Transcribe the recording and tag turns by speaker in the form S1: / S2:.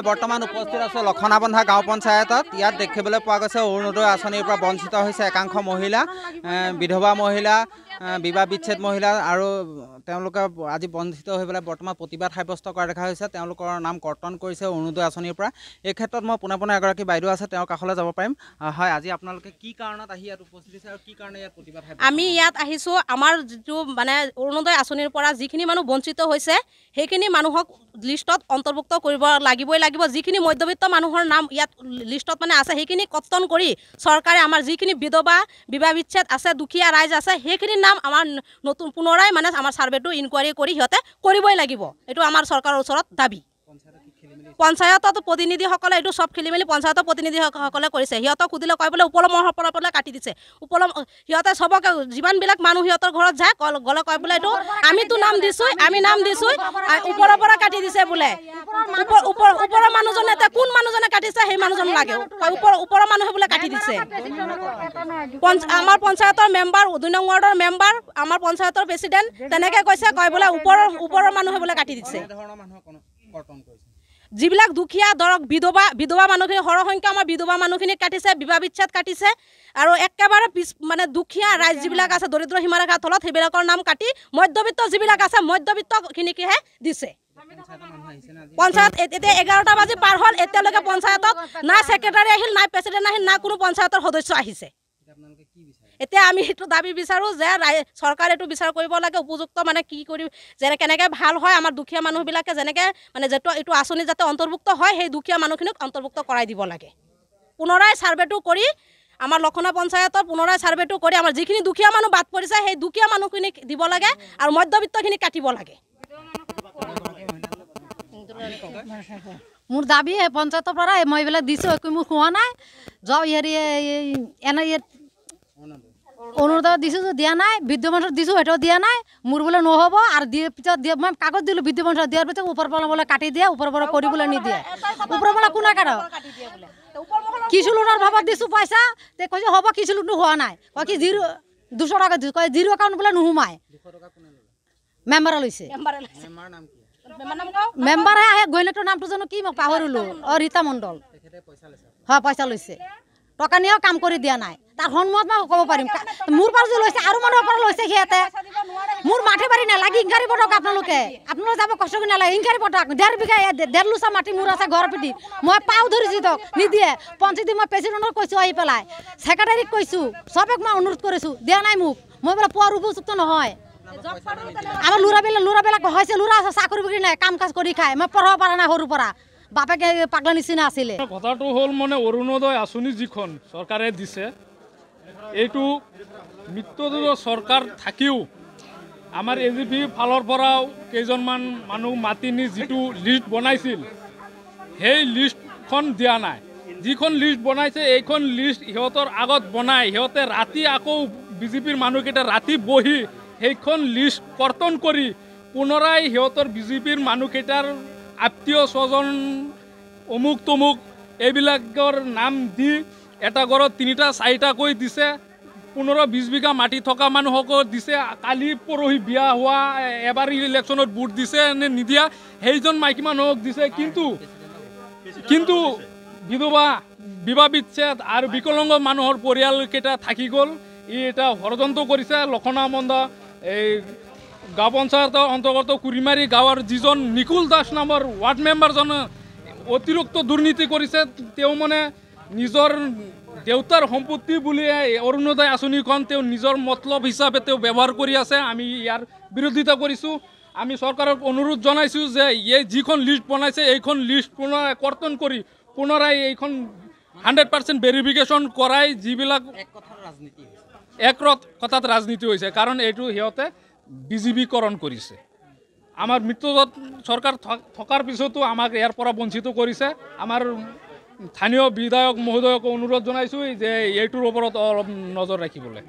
S1: বৰ্তমান উপস্থিত আছে লখনাবন্ধা গাঁও পঞ্চায়তত। ইয়াত দেখিবলৈ পোৱা গৈছে অৰুণোদয় আঁচনিৰ পৰা বঞ্চিত হৈছে একাংশ মহিলা, বিধৱা মহিলা, বিবাহ বিচ্ছেদ মহিলা আৰু তেওঁলোকে আজি বঞ্চিত হৈ পেলাই বৰ্তমান প্ৰতিবাদ সাব্যস্ত কৰা দেখা হৈছে। তেওঁলোকৰ নাম কৰ্তন কৰিছে অৰুণোদয় আঁচনিৰ পৰা। এই ক্ষেত্ৰত মই পোনে এগৰাকী বাইদেউ আছে, তেওঁৰ কাষলৈ যাব পাৰিম। হয়, আজি আপোনালোকে কি কাৰণত আহি ইয়াত উপস্থিত হৈছে আৰু কি কাৰণে ইয়াত প্ৰতিবাদ?
S2: আমি ইয়াত আহিছোঁ আমাৰ যিটো মানে অৰুণোদয় আঁচনিৰ পৰা যিখিনি মানুহ বঞ্চিত হৈছে সেইখিনি মানুহক লিষ্টত অন্তৰ্ভুক্ত কৰিব লাগিবই লাগিব। যিখিনি মধ্যবিত্ত মানুহৰ নাম ইয়াত লিষ্টত মানে আছে সেইখিনি কৰ্তন কৰি চৰকাৰে আমাৰ যিখিনি বিধৱা, বিবাহ বিচ্ছেদ আছে, দুখীয়া ৰাইজ আছে সেইখিনিৰ নাম আমাৰ নতুন পুনৰাই মানে আমাৰ ছাৰ্ভেটো ইনকুৱাৰী কৰি সিহঁতে কৰিবই লাগিব। এইটো আমাৰ চৰকাৰৰ ওচৰত দাবী। পঞ্চায়তত প্ৰতিনিধিসকলে এইটো চব খেলি মেলি পঞ্চায়তৰ প্ৰতিনিধিসকলে কৰিছে। সিহঁতক সুধিলে কয় বোলে ওপৰলৈ কাটি দিছে। সিহঁতে চবকে যিমানবিলাক মানুহ সিহঁতৰ ঘৰত যায় গ'লে কয় বোলে এইটো আমিতো নাম দিছোঁ, আমি নাম দিছোঁ, ওপৰৰ পৰা কাটি দিছে বোলে। ওপৰৰ মানুহজনে এতিয়া কোন মানুহজনে কাটিছে সেই মানুহজন লাগে, ওপৰৰ মানুহে বোলে কাটি দিছে। আমাৰ পঞ্চায়তৰ মেম্বাৰ, 2 নং ৱাৰ্ডৰ মেম্বাৰ, আমাৰ পঞ্চায়তৰ প্ৰেচিডেণ্ট তেনেকৈ কৈছে, কয় বোলে ওপৰৰ মানুহে বোলে কাটি দিছে। যিবিলাক দুখীয়া ধৰক বিধৱা মানুহখিনি সৰহসংখ্যা আমাৰ বিধৱা মানুহখিনিক কাটিছে, বিবাহ বিচ্ছেদ কাটিছে আৰু একেবাৰে মানে দুখীয়া ৰাইজ যিবিলাক আছে দৰিদ্ৰ সীমাৰেখাৰ তলত সেইবিলাকৰ নাম কাটি মধ্যবিত্ত যিবিলাক আছে মধ্যবিত্তখিনিকহে দিছে। পঞ্চায়ত এতিয়া 11টা বাজি পাৰ হ'ল, এতিয়ালৈকে পঞ্চায়তত না ছেক্ৰেটাৰী আহিল, না প্ৰেচিডেণ্ট আহিল, না কোনো পঞ্চায়তৰ সদস্য আহিছে। এতিয়া আমি সেইটো দাবী বিচাৰোঁ যে চৰকাৰে এইটো বিচাৰ কৰিব লাগে উপযুক্ত মানে কি কৰি কেনেকৈ ভাল হয় আমাৰ দুখীয়া মানুহবিলাকে যেনেকৈ মানে এইটো আঁচনি যাতে অন্তৰ্ভুক্ত হয় সেই দুখীয়া মানুহখিনিক অন্তৰ্ভুক্ত কৰাই দিব লাগে। পুনৰাই ছাৰ্ভেটো কৰি আমাৰ লখনা পঞ্চায়তৰ পুনৰাই ছাৰ্ভেটো কৰি আমাৰ যিখিনি দুখীয়া মানুহ বাদ পৰিছে সেই দুখীয়া মানুহখিনিক দিব লাগে আৰু মধ্যবিত্তখিনিক কাটিব লাগে।
S3: মোৰ দাবী পঞ্চায়তৰ পৰা মই এইবিলাক দিছোঁ, একো মোক হোৱা নাই। যাওঁ এনে অৰুণোদয় দিছোঁ দিয়া নাই, বৃদ্ধ মানুহৰ দিছোঁ সেইটোও দিয়া নাই। মোৰ বোলে নহ'ব আৰু পিছত মই কাগজ দিলোঁ বৃদ্ধ মানুহৰ দিয়াৰ পিছত ওপৰৰ পৰা বোলে কাটি দিয়ে, ওপৰৰ পৰা কৰিবলৈ নিদিয়ে। ওপৰৰ পৰা কোনে কাটে? কিছু লোনৰ ভাৱত দিছোঁ পইচা, তে কৈছে হ'ব কিছু লোনটো হোৱা নাই। কয় কি 200 টকা দিছোঁ, কয় 0 একাউণ্ট বোলে নোসোমায়। মেম্বাৰে লৈছে। মেম্বাৰে আহে গৈনেটোৰ নামটো জানো কি মই পাহৰিলোঁ। ৰীতা মণ্ডল। হয়, পইচা লৈছে। টকা নিয়েও কাম কৰি দিয়া নাই। তাৰ সন্মুখত মই ক'ব পাৰিম মোৰ পৰা যে লৈছে আৰু মানুহৰ পৰা লৈছে সিহঁতে। মোৰ মাটি বাৰী নালাগে, ইংকাৰী পঠক আপোনালোকে যাব কষ্ট কৰি নালাগে, ইংকাৰী পঠক। 1.5 বিঘা 1.5 লোচা মাটি মোৰ আছে ঘৰ পিঠি, মই পাও ধৰিছোঁ তক নিদিয়ে। পঞ্চায়তী মই প্ৰেচিডেণ্টক কৈছোঁ আহি পেলাই, ছেক্ৰেটাৰীক কৈছোঁ, চবক মই অনুৰোধ কৰিছোঁ, দিয়া নাই মোক। মই বোলে পোৱাৰ উপযুক্ত নহয়। আমাৰ ল'ৰাবিলাক হৈছে, ল'ৰা আছে চাকৰি বাকৰি নাই, কাম কাজ কৰি খায়, মই পঢ়াব পৰা নাই সৰুৰ পৰা। বাপেকে পাগলা নিচিনা আছিলে।
S4: কথাটো হ'ল মানে অৰুণোদয় আঁচনি যিখন চৰকাৰে দিছে এইটো মিত্ৰজোঁটৰ চৰকাৰ থাকিও আমাৰ AGP ফালৰ পৰাও কেইজনমান মানুহ মাতি নি যিটো লিষ্ট বনাইছিল সেই লিষ্টখন দিয়া নাই। যিখন লিষ্ট বনাইছে এইখন লিষ্ট সিহঁতৰ আগত বনাই সিহঁতে ৰাতি আকৌ BJPৰ মানুহকেইটা ৰাতি বহি সেইখন লিষ্ট কৰ্তন কৰি পুনৰাই সিহঁতৰ BJPৰ মানুহকেইটাৰ আত্মীয় স্বজন অমুক তমুক এইবিলাকৰ নাম দি এটা ঘৰত 3টা 4টাকৈ দিছে। 15-20 বিঘা মাটি থকা মানুহকো দিছে। কালি পৰহি বিয়া হোৱা এবাৰ ইলেকশ্যনত ভোট দিছে নে নিদিয়া সেইজন মাইকী মানুহক দিছে। কিন্তু বিধৱা, বিবাহ বিচ্ছেদ আৰু বিকলাংগ মানুহৰ পৰিয়ালকেইটা থাকি গ'ল। এটা ষড়যন্ত্ৰ কৰিছে। লখনাবন্ধা এই গাঁও পঞ্চায়তৰ অন্তৰ্গত কুৰিমাৰী গাঁৱৰ যিজন নিকুল দাস নামৰ ৱাৰ্ড মেম্বাৰজনে অতিৰিক্ত দুৰ্নীতি কৰিছে। তেওঁ মানে নিজৰ দেউতাৰ সম্পত্তি বুলি অৰুণোদয় আঁচনিখন তেওঁ নিজৰ মতলব হিচাপে তেওঁ ব্যৱহাৰ কৰি আছে। আমি ইয়াৰ বিৰোধিতা কৰিছোঁ। আমি চৰকাৰক অনুৰোধ জনাইছোঁ যে যিখন লিষ্ট বনাইছে এইখন লিষ্ট পুনৰাই কৰ্তন কৰি পুনৰাই এইখন 100% ভেৰিফিকেশ্যন কৰাই যিবিলাক এক কথাত ৰাজনীতি হৈছে। কাৰণ এইটো সিহঁতে BJPকৰণ কৰিছে। আমাৰ মিত্ৰজোঁট চৰকাৰ থকাৰ পিছতো আমাক ইয়াৰ পৰা বঞ্চিত কৰিছে। আমাৰ স্থানীয় বিধায়ক মহোদয়ক অনুৰোধ জনাইছোঁ যে এইটোৰ ওপৰত অলপ নজৰ ৰাখিবলৈ।